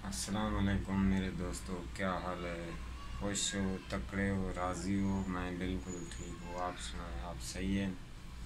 السلام علیکم میرے دوستو، کیا حال ہے؟ خوش ہو، تکڑے ہو، راضی ہو؟ میں بالکل ٹھیک ہوں، آپ سنائیں، آپ صحیح ہیں؟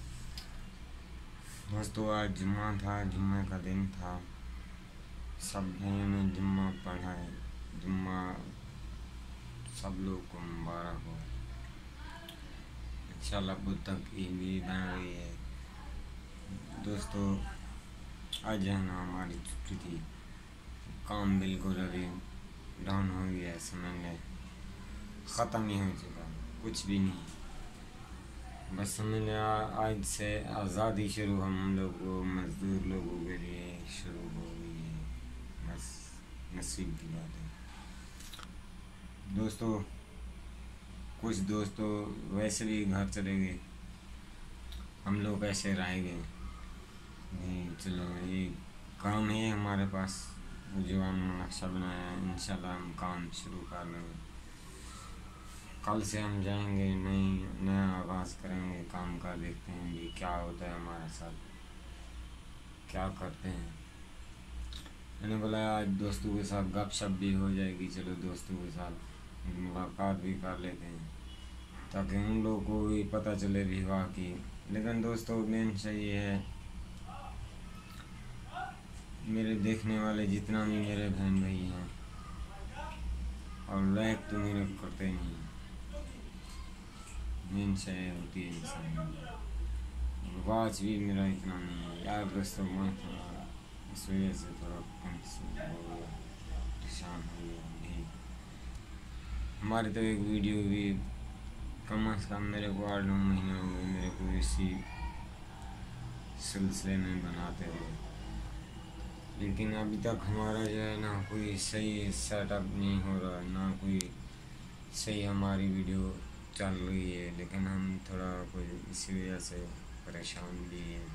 دوستو آج جمعہ تھا، جمعہ کا دن تھا، سب بھائیوں نے جمعہ پڑھا ہے، جمعہ سب لوگ کو مبارک ہو۔ انشاءاللہ بدھ تک عید بھی بن رہی ہے۔ دوستو آج ہے نا ہماری چھٹی تھی، کام بالکل ابھی ڈاؤن ہو گیا ہے، سمجھ لیں ختم ہی ہو چکا، کچھ بھی نہیں، بس سمجھ لیں آج سے آزادی شروع ہم لوگ کو، مزدور لوگوں کے لیے شروع ہو گئی ہے، بس نصیب کی بات ہے۔ دوستو کچھ دوستو ویسے بھی گھر چلے گئے، ہم لوگ ایسے رہ گئے، چلو یہ کام ہے ہمارے پاس جو ہم نقشہ بنایا ہے، انشاءاللہ ہم کام شروع کر لیں گے، کل سے ہم جائیں گے، نیا آغاز کریں گے کام کا، دیکھتے ہیں جی کیا ہوتا ہے ہمارے ساتھ، کیا کرتے ہیں۔ میں نے بولا آج دوستوں کے ساتھ گپ شپ بھی ہو جائے گی، چلو دوستوں کے ساتھ ملاقات بھی کر لیتے ہیں تاکہ ان لوگوں کو بھی پتہ چلے بھی واقعی۔ لیکن دوستو مین یہ ہے، میرے دیکھنے والے جتنا بھی میرے بہن بھائی ہیں، اور لائک تو میرے کرتے نہیں ہیں، مین شے ہوتی ہے انسان، واچ بھی میرا اتنا نہیں ہے یار دوستو، میں تھوڑا اس وجہ سے تھوڑا کنفیوژن ہو گیا، پریشان ہو گیا۔ ہماری تو ایک ویڈیو بھی کم از کم میرے کو 8-9 مہینے ہو گئے میرے کو اسی سلسلے میں بناتے ہوئے، لیکن ابھی تک ہمارا جو ہے نا کوئی صحیح سیٹ اپ نہیں ہو رہا، نہ کوئی صحیح ہماری ویڈیو چل رہی ہے، لیکن ہم تھوڑا کوئی اسی وجہ سے پریشان بھی ہیں۔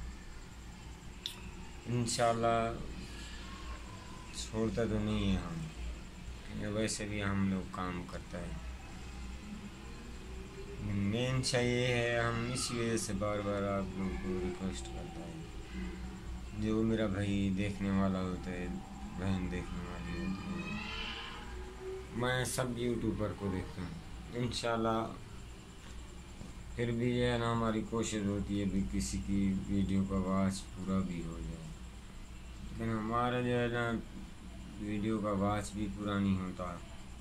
انشاءاللہ چھوڑتا تو نہیں ہے ہم، ویسے بھی ہم لوگ کام کرتا ہے، مین یہ ہے ہم اسی وجہ سے بار بار آپ لوگوں کو ریکویسٹ کرتا ہے، جو میرا بھائی دیکھنے والا ہوتا ہے، بہن دیکھنے والی ہوتی ہے، میں سب یوٹیوبر کو دیکھتا ہوں، انشاءاللہ پھر بھی جو ہے نا ہماری کوشش ہوتی ہے بھی کسی کی ویڈیو کا واچ پورا بھی ہو جائے، لیکن ہمارا جو ہے نا ویڈیو کا واچ بھی پورا نہیں ہوتا،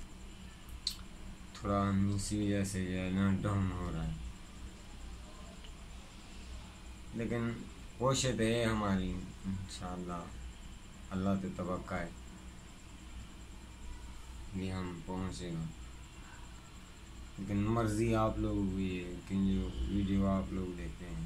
تھوڑا ہم اسی وجہ سے جو ہے نا ڈاؤن ہو رہا ہے، لیکن کوشش ہے ہماری، انشاءاللہ اللہ تو توقع ہے کہ ہم پہنچے گا، لیکن مرضی آپ لوگوں کی ہے کہ جو ویڈیو آپ لوگ دیکھتے ہیں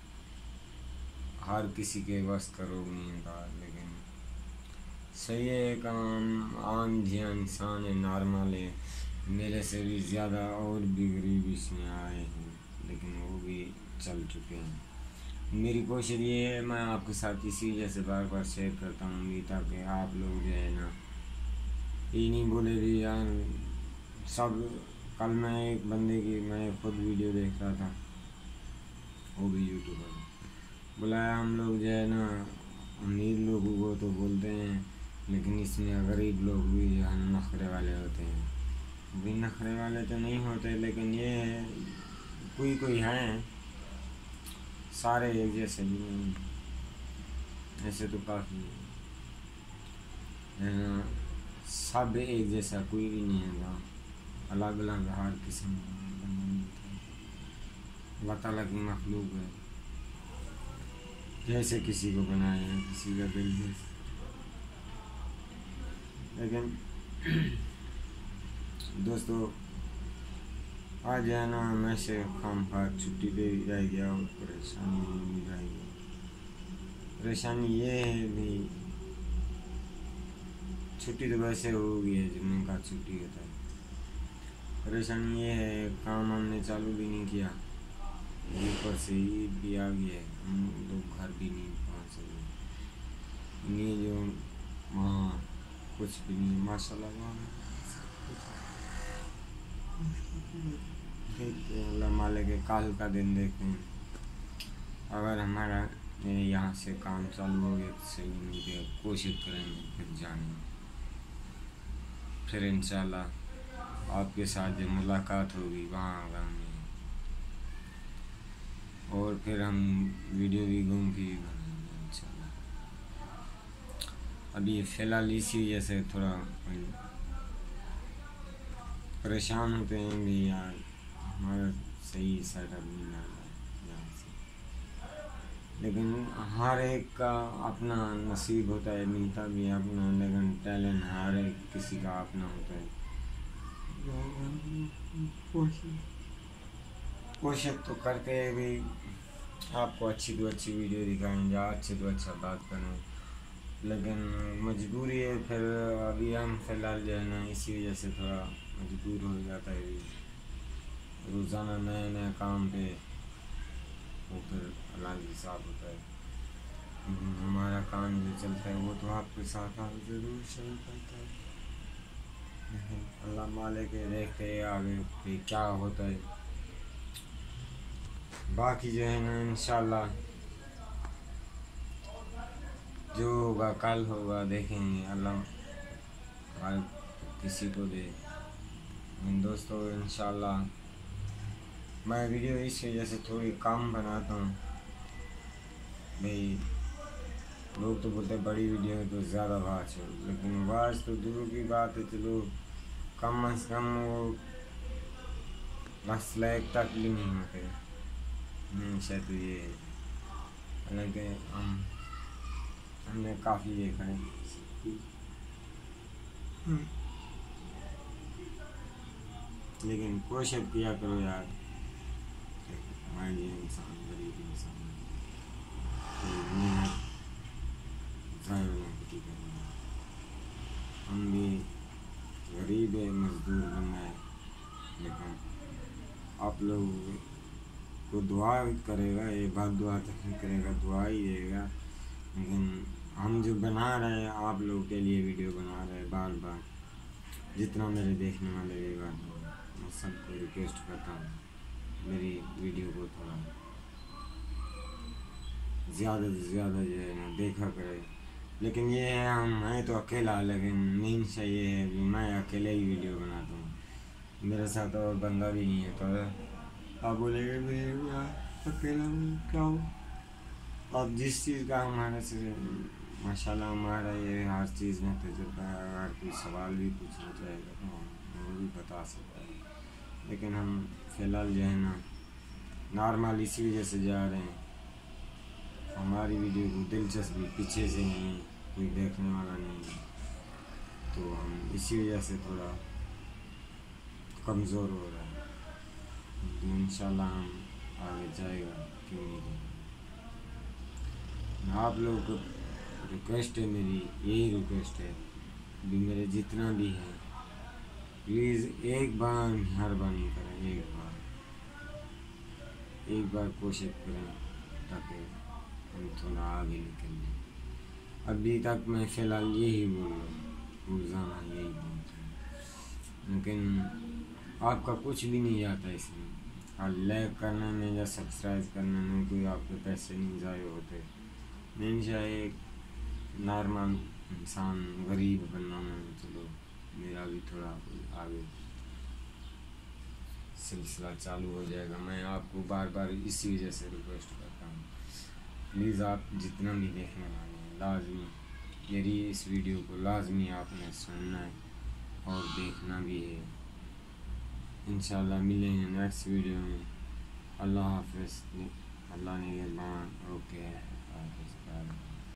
ہر کسی کے بس کا روگ نہیں ہوتا، لیکن صحیح ہے کام، عام جہاں انسان ہے، نارمل ہے، میرے سے بھی زیادہ اور بھی غریب اس میں آئے ہیں، لیکن وہ بھی چل چکے ہیں۔ میری کوشش یہ ہے میں آپ کے ساتھ اسی وجہ سے بار بار شیئر کرتا ہوں تاکہ آپ لوگ جو ہے نا یہ نہیں بولے بھی یار سب۔ کل میں ایک بندے کی میں خود ویڈیو دیکھ رہا تھا، وہ بھی یوٹیوبر، بلایا ہم لوگ جو ہے نا امیر لوگوں کو تو بولتے ہیں، لیکن اس میں غریب لوگ بھی جو ہے نخرے والے ہوتے ہیں، بھی نخرے والے تو نہیں ہوتے، لیکن یہ ہے کوئی ہیں، سارے ایک جیسے بھی نہیں، ایسے تو کافی ہے نا، سب ایک جیسا کوئی بھی نہیں ہے، الگ الگ ہر قسم اللہ تعالیٰ کی مخلوق ہے، جیسے کسی کو بنایا ہے، کسی کا دل جیسے، لیکن دوستو آج ہے نا میں سے خام خواہ چھٹی پہ بھی رہ گیا اور پریشانی بھی رہ گیا۔ پریشانی یہ ہے بھی چھٹی تو ویسے ہو گئی ہے، جمعہ کا چھٹی ہوتا ہے، پریشانی یہ ہے کام ہم نے چالو بھی نہیں کیا، اوپر سے عید بھی آ گئی ہے، ہم لوگ گھر بھی نہیں پہنچ سکے، یہ جو وہاں کچھ بھی نہیں، ماشاء اللہ وہاں دیکھتے ہیں، اللہ مالک کے کال کا دن دیکھتے ہیں، اگر ہمارا یہاں سے کام چالو ہو گیا تو صحیح، نہیں کہ کوشش کریں گے پھر جانے، پھر انشاءاللہ آپ کے ساتھ جب ملاقات ہوگی وہاں آگا میں، اور پھر ہم ویڈیو بھی گھوم کے بنائیں گے انشاءاللہ۔ ابھی فی الحال اسی وجہ سے تھوڑا پریشان ہوتے ہیں بھی یار ہمارا صحیح سیٹ اپ نہیں آ رہا ہے یہاں سے، لیکن ہر ایک کا اپنا نصیب ہوتا ہے، ملتا بھی اپنا، لیکن ٹیلنٹ ہر ایک کسی کا اپنا ہوتا ہے۔ کوشش تو کرتے ہیں بھی آپ کو اچھی تو اچھی ویڈیو دکھائیں، یا اچھے تو اچھا بات کریں، لیکن مجبوری ہے پھر ابھی ہم فی الحال جو ہے نا اسی وجہ سے تھوڑا مجبور ہو جاتا ہے روزانہ نئے نئے کام پہ، وہ پھر اللہ کے حساب ہوتا ہے، لیکن ہمارا کام جو چلتا ہے وہ تو آپ کے ساتھ ضرور شروع کرتا ہے، لیکن اللہ مالک ہے، دیکھتے ہیں آگے پہ کیا ہوتا ہے۔ باقی جو ہے نا انشاءاللہ جو ہوگا کل ہوگا، دیکھیں گے، اللہ ہر کسی کو دے۔ دوستو انشاءاللہ میں ویڈیو اس وجہ سے تھوڑی کم بناتا ہوں بھئی، لوگ تو بولتے ہیں بڑی ویڈیو ہے تو زیادہ واچ ہو، لیکن واچ تو دور کی بات ہے، چلو کم از کم وہ 10 لاکھ تک بھی نہیں ہوتے، شاید تو یہ ہے، حالانکہ ہم نے کافی دیکھا ہے، لیکن کوشش کیا کرو یار، ہمارے لیے انسان غریب انسان محنت ضائع نہ کی کرنا، ہم بھی غریب ہے، مزدور بننا ہے، لیکن آپ لوگ کو دعا کرے گا، یہ بات دعا تک نہیں کرے گا، دعا ہی دے گا، لیکن ہم جو بنا رہے ہیں آپ لوگوں کے لیے ویڈیو بنا رہے ہیں بار بار، جتنا میرے دیکھنے والے بھی بات ہوں، میں سب کو ریکویسٹ کرتا ہوں میری ویڈیو کو تھوڑا زیادہ سے زیادہ جو ہے نا دیکھا کرے، لیکن یہ ہے میں تو اکیلا، لیکن مین سے یہ ہے کہ میں اکیلے ہی ویڈیو بناتا ہوں، میرے ساتھ اور بندہ بھی نہیں ہے، تو آپ بولیں گے میں اکیلا ہوں کیا ہوں، آپ جس چیز کا ہمارے سے ماشاءاللہ ہمارا یہ ہر چیز میں تجربہ ہے، اگر کوئی سوال بھی پوچھنا چاہے گا تو ہم وہ بھی بتا سکتا ہے، لیکن ہم فی الحال جو ہے نا نارمل اسی وجہ سے جا رہے ہیں، ہماری ویڈیو کو دلچسپی پیچھے سے نہیں، کوئی دیکھنے والا نہیں ہے، تو ہم اسی وجہ سے تھوڑا کمزور ہو رہا ہے، تو انشاءاللہ ہم آگے جائے گا، کیوں نہیں جائے گا۔ آپ لوگوں کو ریکویسٹ ہے، میری یہی ریکویسٹ ہے بھی، میرے جتنا بھی ہے پلیز ایک بار مہربانی کریں، ایک بار کوشش کریں تاکہ ہم تھوڑا آگے نکل جائیں۔ ابھی تک میں فی الحال یہی بول رہا ہوں، روزانہ یہی بولتا ہوں، لیکن آپ کا کچھ بھی نہیں جاتا اس میں، اور لائک کرنے میں یا سبسکرائب کرنے میں کوئی آپ کے پیسے نہیں ضائع ہوتے، نہیں چاہے نارمل انسان غریب بننا میں، چلو میرا بھی تھوڑا آگے سلسلہ چالو ہو جائے گا، میں آپ کو بار بار اسی وجہ سے ریکویسٹ کرتا ہوں، پلیز آپ جتنا بھی دیکھنے والے ہیں لازمی میری اس ویڈیو کو لازمی آپ نے سننا ہے اور دیکھنا بھی ہے۔ انشاءاللہ ملیں گے نیکسٹ ویڈیو میں، اللہ حافظ، اللہ نگہبان، اوکے، حافظ۔